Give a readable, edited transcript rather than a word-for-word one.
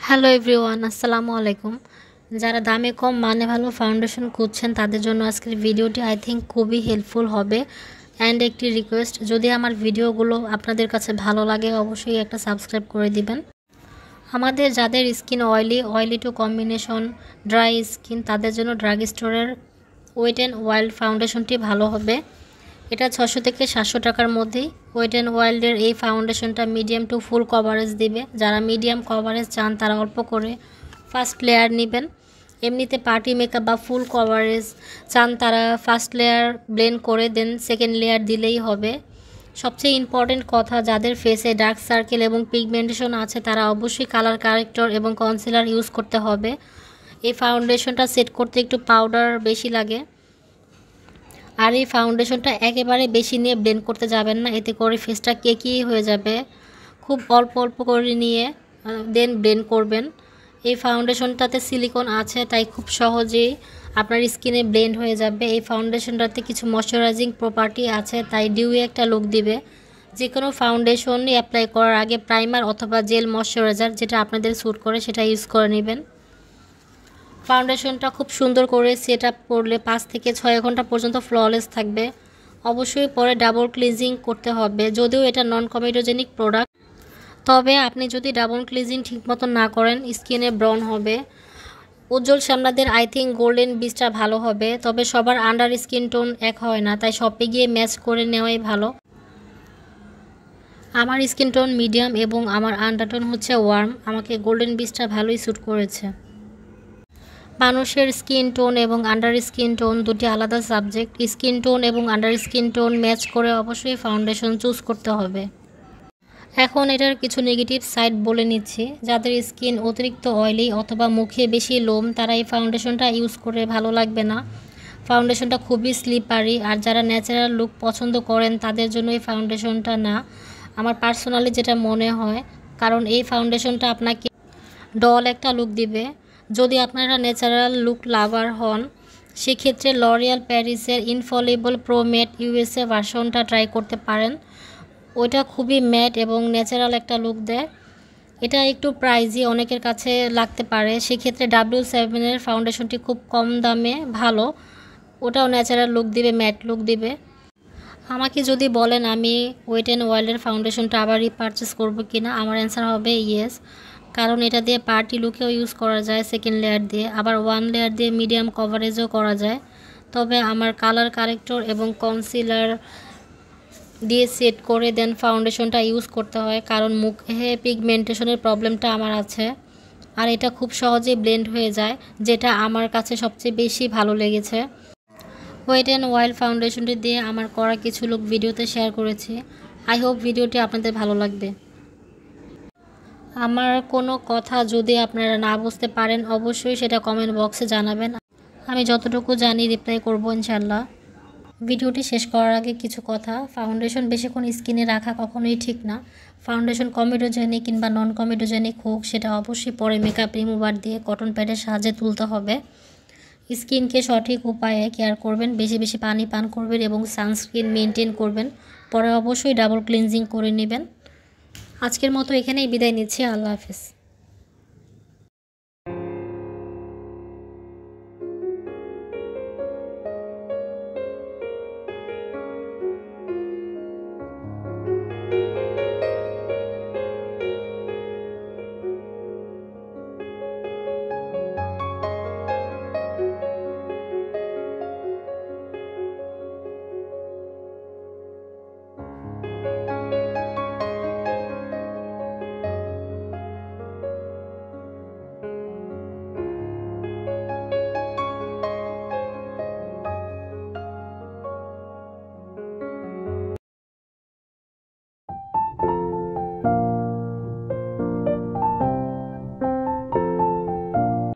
Hello everyone, আসসালামু আলাইকুম। যারা দামে কম মানে ভালো ফাউন্ডেশন খুঁজছেন তাদের জন্য আজকের ভিডিওটি আই থিঙ্ক খুবই হেল্পফুল হবে। অ্যান্ড একটি রিকোয়েস্ট, যদি আমার ভিডিওগুলো আপনাদের কাছে ভালো লাগে অবশ্যই একটা সাবস্ক্রাইব করে দিবেন। আমাদের যাদের skin oily to combination dry skin তাদের জন্য ড্রাগ স্টোরের ওয়েট অ্যান্ড ওয়াইল্ড ফাউন্ডেশনটি ভালো হবে। এটা 600 থেকে 700 টাকার মধ্যেই। ওয়েট অ্যান্ড ওয়াইল্ডের এই ফাউন্ডেশনটা মিডিয়াম টু ফুল কভারেজ দিবে। যারা মিডিয়াম কভারেজ চান তারা অল্প করে ফার্স্ট লেয়ার নেবেন। এমনিতে পার্টি মেকআপ বা ফুল কভারেজ চান তারা ফার্স্ট লেয়ার ব্লেন্ড করে দেন সেকেন্ড লেয়ার দিলেই হবে। সবচেয়ে ইম্পর্টেন্ট কথা, যাদের ফেসে ডার্ক সার্কেল এবং পিগমেন্টেশন আছে তারা অবশ্যই কালার কারেক্টর এবং কনসিলার ইউজ করতে হবে। এই ফাউন্ডেশনটা সেট করতে একটু পাউডার বেশি লাগে, আর এই ফাউন্ডেশনটা একেবারে বেশি নিয়ে ব্লেন্ড করতে যাবেন না, এতে করে ফেসটা কেকি হয়ে যাবে। খুব অল্প অল্প করে নিয়ে দেন ব্লেন্ড করবেন। এই ফাউন্ডেশনটাতে সিলিকন আছে তাই খুব সহজেই আপনার স্কিনে ব্লেন্ড হয়ে যাবে। এই ফাউন্ডেশনটাতে কিছু ময়শ্চারাইজিং প্রপার্টি আছে তাই ডিউই একটা লুক দিবে। যে কোনো ফাউন্ডেশনই অ্যাপ্লাই করার আগে প্রাইমার অথবা জেল ময়শ্চারাইজার যেটা আপনাদের স্যুট করে সেটা ইউজ করে নেবেন। ফাউন্ডেশনটা খুব সুন্দর করে সেট আপ করলে 5 থেকে 6 ঘন্টা পর্যন্ত ফ্ললেস থাকবে। অবশ্যই পরে ডাবল ক্লিনজিং করতে হবে, যদিও এটা নন কমেডোজেনিক প্রোডাক্ট। তবে আপনি যদি ডাবল ক্লিনজিং ঠিকমতো না করেন স্কিনে ব্রন হবে। উজ্জ্বল শ্যামলাদের আই থিঙ্ক গোল্ডেন বিচটা ভালো হবে, তবে সবার আন্ডার স্কিন টোন এক হয় না, তাই শপে গিয়ে ম্যাচ করে নেওয়াই ভালো। আমার স্কিন টোন মিডিয়াম এবং আমার আন্ডারটোন হচ্ছে ওয়ার্ম। আমাকে গোল্ডেন বিচটা ভালোই স্যুট করেছে। মানুষের স্কিন টোন এবং আন্ডার স্কিন টোন দুটি আলাদা সাবজেক্ট। স্কিন টোন এবং আন্ডার স্কিন টোন ম্যাচ করে অবশ্যই ফাউন্ডেশন চুজ করতে হবে। এখন এটার কিছু নেগেটিভ সাইড বলে নিচ্ছি। যাদের স্কিন অতিরিক্ত অয়েলি অথবা মুখে বেশি লোম তারা এই ফাউন্ডেশনটা ইউজ করে ভালো লাগবে না। ফাউন্ডেশনটা খুবই স্লিপারি, আর যারা ন্যাচারাল লুক পছন্দ করেন তাদের জন্য এই ফাউন্ডেশনটা না, আমার পার্সোনালি যেটা মনে হয়, কারণ এই ফাউন্ডেশনটা আপনাকে ডল একটা লুক দিবে। যদি আপনারা ন্যাচারাল লুক লাভার হন সেক্ষেত্রে লরিয়াল প্যারিসের ইনফলিবল প্রো ম্যাট ইউএসএ ভার্সনটা ট্রাই করতে পারেন। ওইটা খুবই ম্যাট এবং ন্যাচারাল একটা লুক দেয়। এটা একটু প্রাইজি অনেকের কাছে লাগতে পারে, সেক্ষেত্রে W7-এর ফাউন্ডেশনটি খুব কম দামে ভালো। ওটাও ন্যাচারাল লুক দিবে, ম্যাট লুক দিবে। আমাকে যদি বলেন আমি ওয়েট অ্যান্ড ওয়াইল্ডের ফাউন্ডেশনটা আবার রিপারচেস করবো কিনা, আমার অ্যান্সার হবে ইয়েস, কারণ এটা দিয়ে পার্টি লুকেও ইউজ করা যায় সেকেন্ড লেয়ার দিয়ে, আবার 1 লেয়ার দিয়ে মিডিয়াম কভারেজও করা যায়। তবে আমার কালার কারেক্টর এবং কনসিলার দিয়ে সেট করে দেন ফাউন্ডেশনটা ইউজ করতে হয়, কারণ মুখে পিগমেন্টেশনের প্রবলেমটা আমার আছে, আর এটা খুব সহজেই ব্লেন্ড হয়ে যায়, যেটা আমার কাছে সবচেয়ে বেশি ভালো লেগেছে। ওয়েট অ্যান্ড ওয়াইল্ড ফাউন্ডেশনটি দিয়ে আমার করা কিছু লুক ভিডিওতে শেয়ার করেছি। আই হোপ ভিডিওটি আপনাদের ভালো লাগবে। আমার কোনো কথা যদি আপনারা না বুঝতে পারেন অবশ্যই সেটা কমেন্ট বক্সে জানাবেন, আমি যতটুকু জানি রিপ্লাই করব ইনশাল্লাহ। ভিডিওটি শেষ করার আগে কিছু কথা, ফাউন্ডেশন বেশিক্ষণ স্কিনে রাখা কখনোই ঠিক না। ফাউন্ডেশন কমেডোজেনিক কিংবা নন কমেডোজেনিক হোক সেটা অবশ্যই পরে মেকআপ রিমুভার দিয়ে কটন প্যাডের সাহায্যে তুলতে হবে। স্কিনকে সঠিক উপায়ে কেয়ার করবেন, বেশি বেশি পানি পান করবেন এবং সানস্ক্রিন মেনটেন করবেন। পরে অবশ্যই ডাবল ক্লিনজিং করে নেবেন। আজকের মতো এখানেই বিদায় নিচ্ছি। আল্লাহ হাফেজ।